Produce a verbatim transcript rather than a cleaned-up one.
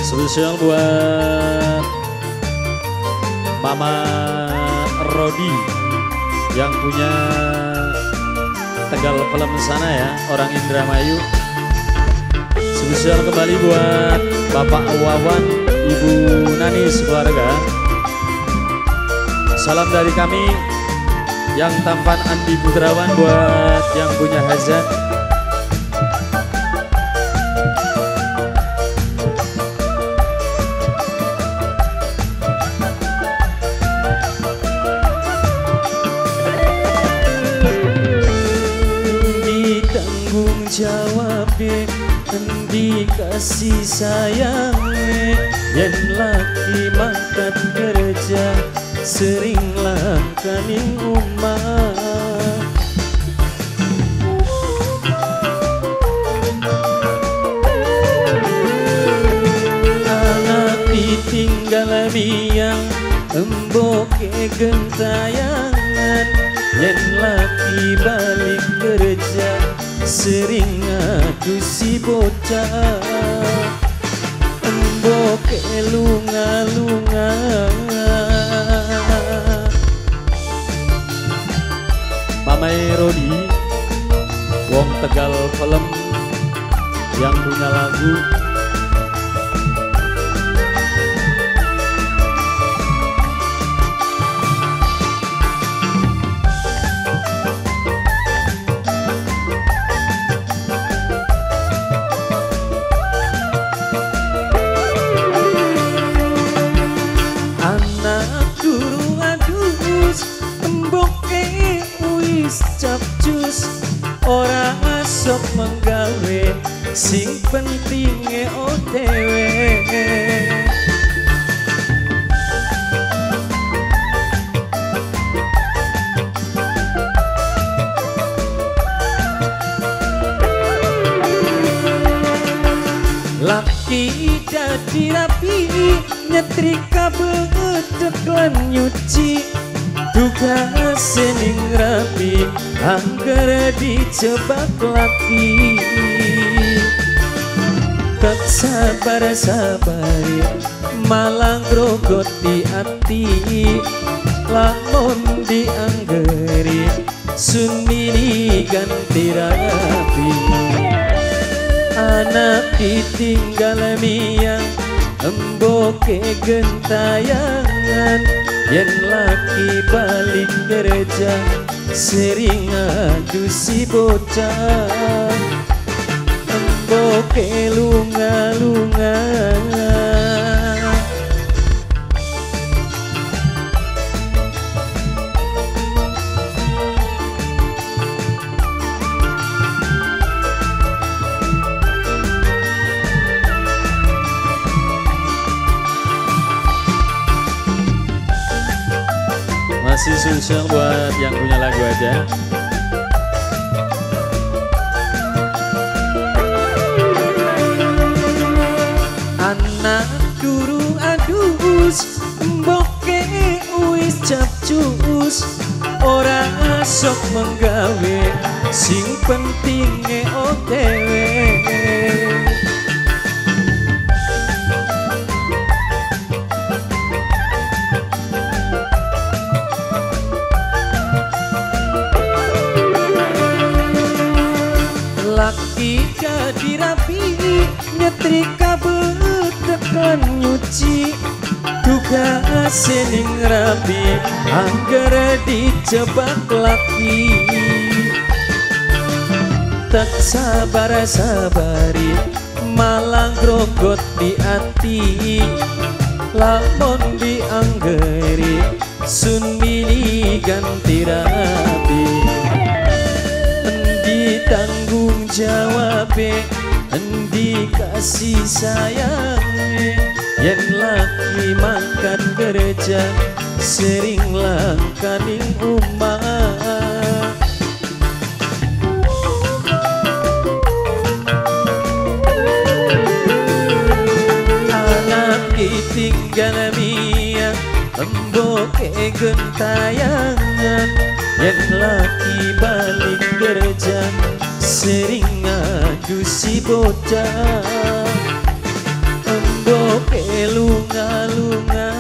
Spesial buat Mama Rodi yang punya Tegal Film sana ya, orang Indramayu. Spesial kembali buat Bapak Wawan, Ibu Nani sekeluarga. Salam dari kami yang tampan Andi Putrawan buat yang punya hajat. Ditanggung jawab endi kasih sayang yen laki mangkat kerja sering langkaning umah. Anak ditinggal biang emboke gentayangan yen laki balik kerja sering ngadu si bocah emboke lunga-lunga. Mamai Rodi, wong Tegal Film yang punya lagu. Anak guru adus emboke wis capcus ora sok menggawe sing pentinge otewe. Laki dadi rapi nyetrika beudek lan nyuci tugas sening rapi angger dijebak laki. Tak sabar-sabar malang grogot di ati lamun dianggeri sunmini ganti rapi. Anak ditinggal miang emboke gentayangan yen laki balik kerja sering adu si bocah emboke lunga-lunga. Masih spesial buat yang punya lagu aja. Anak guru adus emboke wis capcus ora sok menggawe sing pentinge otewe. Laki jadi rapi nyetrika beudek lan nyuci tugas sening rapi angger dijebak laki. Tak sabar-sabari malang grogot di ati lamun dianggeri sun mini ganti rapi. Tanggung jawab endi kasih sayang yen laki mangkat kerja sering langkaning umah. Anak ditinggal miang emboke gentayangan yen laki balik kerja sering ngadu si bocah emboke oke lunga lunga